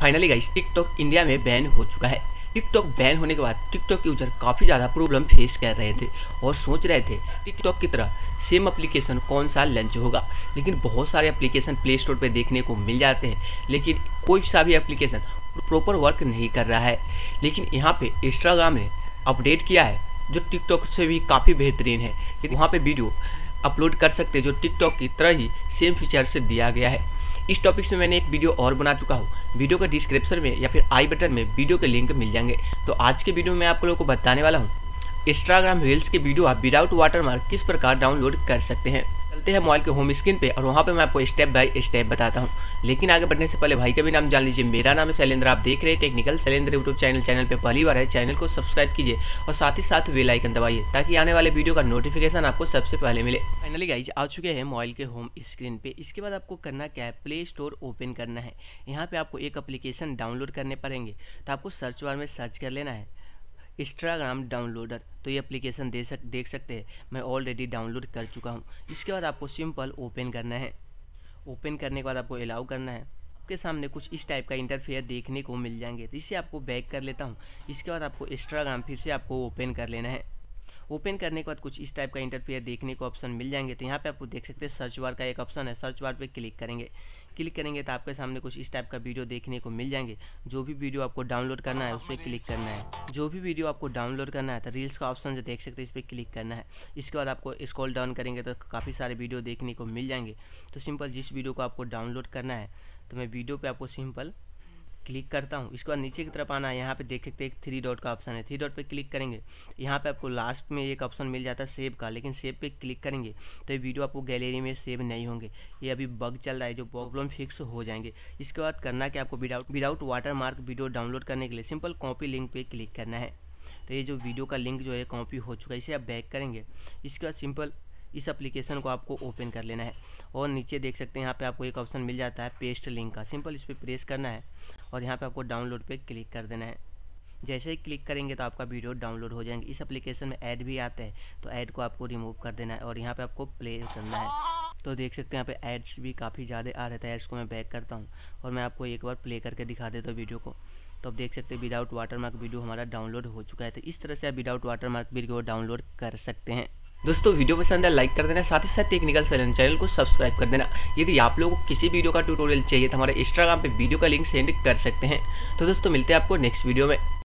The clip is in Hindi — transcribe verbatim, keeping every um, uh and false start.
फाइनली गाइस टिकटॉक इंडिया में बैन हो चुका है। टिकटॉक बैन होने के बाद टिकटॉक यूजर काफ़ी ज़्यादा प्रॉब्लम फेस कर रहे थे और सोच रहे थे टिकटॉक की तरह सेम एप्लीकेशन कौन सा लॉन्च होगा। लेकिन बहुत सारे एप्लीकेशन प्ले स्टोर पे देखने को मिल जाते हैं, लेकिन कोई सा भी एप्लीकेशन प्रॉपर वर्क नहीं कर रहा है। लेकिन यहाँ पे इंस्टाग्राम ने अपडेट किया है जो टिकटॉक से भी काफ़ी बेहतरीन है। वहाँ पे वीडियो अपलोड कर सकते हैं जो टिकटॉक की तरह ही सेम फीचर से दिया गया है। इस टॉपिक में मैंने एक वीडियो और बना चुका हूँ, वीडियो का डिस्क्रिप्शन में या फिर आई बटन में वीडियो के लिंक मिल जाएंगे। तो आज के वीडियो में मैं आप लोगों को बताने वाला हूँ इंस्टाग्राम रील्स के वीडियो आप विदाउट वाटरमार्क किस प्रकार डाउनलोड कर सकते हैं। चलते हैं मोबाइल के होम स्क्रीन पे और वहाँ पे मैं आपको स्टेप बाय स्टेप बताता हूँ। लेकिन आगे बढ़ने से पहले भाई का भी नाम जान लीजिए। मेरा नाम है शैलेंद्र, आप देख रहे हैं technical Shailendra YouTube channel. Channel पे पहली बार है, चैनल को सब्सक्राइब कीजिए और साथ ही साथ बेल आइकन दबाइए ताकि आने वाले वीडियो का नोटिफिकेशन आपको सबसे पहले मिले। फाइनली गाइज आ चुके हैं मोबाइल के होम स्क्रीन पे। इसके बाद आपको करना क्या है, प्ले स्टोर ओपन करना है। यहाँ पे आपको एक एप्लीकेशन डाउनलोड करने पड़ेंगे, तो आपको सर्च बार में सर्च कर लेना है इंस्टाग्राम डाउनलोडर। तो ये एप्लीकेशन दे सक देख सकते हैं मैं ऑलरेडी डाउनलोड कर चुका हूँ। इसके बाद आपको सिंपल ओपन करना है। ओपन करने के बाद आपको अलाउ करना है। आपके सामने कुछ इस टाइप का इंटरफेयर देखने को मिल जाएंगे, तो इसे आपको बैक कर लेता हूँ। इसके बाद आपको इंस्टाग्राम फिर से आपको ओपन कर लेना है। ओपन करने के बाद कुछ इस टाइप का इंटरफेयर देखने को ऑप्शन मिल जाएंगे। तो यहाँ पे आपको देख सकते हैं सर्च बार का एक ऑप्शन है, सर्च बार पे क्लिक करेंगे। क्लिक करेंगे तो आपके सामने कुछ इस टाइप का वीडियो देखने को मिल जाएंगे। जो भी वीडियो आपको डाउनलोड करना है उस पर क्लिक करना है। जो भी वीडियो आपको डाउनलोड करना है तो रील्स का ऑप्शन जो देख सकते हैं इस पर क्लिक करना है। इसके बाद आपको स्क्रॉल डाउन करेंगे तो काफ़ी सारे वीडियो देखने को मिल जाएंगे। तो सिंपल जिस वीडियो को आपको डाउनलोड करना है तो मैं वीडियो पे आपको सिंपल क्लिक करता हूँ। इसके बाद नीचे की तरफ आना है। यहाँ पे देख सकते हैं एक थ्री डॉट का ऑप्शन है, थ्री डॉट पे क्लिक करेंगे। यहाँ पे आपको लास्ट में एक ऑप्शन मिल जाता है सेव का, लेकिन सेव पे क्लिक करेंगे तो ये वीडियो आपको गैलरी में सेव नहीं होंगे। ये अभी बग चल रहा है, जो प्रॉब्लम फिक्स हो जाएंगे। इसके बाद करना कि आपको without without water mark video download करने के लिए सिंपल कॉपी लिंक पे क्लिक करना है। तो ये जो वीडियो का लिंक जो है कॉपी हो चुका है, इसे आप बैक करेंगे। इसके बाद सिंपल इस एप्लीकेशन को आपको ओपन कर लेना है और नीचे देख सकते हैं यहाँ पे आपको एक ऑप्शन मिल जाता है पेस्ट लिंक का। सिंपल इस पर प्रेस करना है और यहाँ पे आपको डाउनलोड पे क्लिक कर देना है। जैसे ही क्लिक करेंगे तो आपका वीडियो डाउनलोड हो जाएंगे। इस एप्लीकेशन में ऐड भी आता है, तो ऐड को आपको रिमूव कर देना है और यहाँ पे आपको प्ले करना है। तो देख सकते हैं यहाँ पे एड्स भी काफ़ी ज़्यादा आ रहे थे। एड्स को मैं बैक करता हूँ और मैं आपको एक बार प्ले करके दिखा देता हूँ वीडियो को। तो आप देख सकते हैं विदाउट वाटरमार्क वीडियो हमारा डाउनलोड हो चुका है। तो इस तरह से आप विदाउट वाटरमार्क वीडियो डाउनलोड कर सकते हैं। दोस्तों वीडियो पसंद है लाइक कर देना, साथ ही साथ टेक्निकल शैलेंद्र चैनल को सब्सक्राइब कर देना। यदि आप लोगों को किसी वीडियो का ट्यूटोरियल चाहिए तो हमारे इंस्टाग्राम पे वीडियो का लिंक सेंड कर सकते हैं। तो दोस्तों मिलते हैं आपको नेक्स्ट वीडियो में।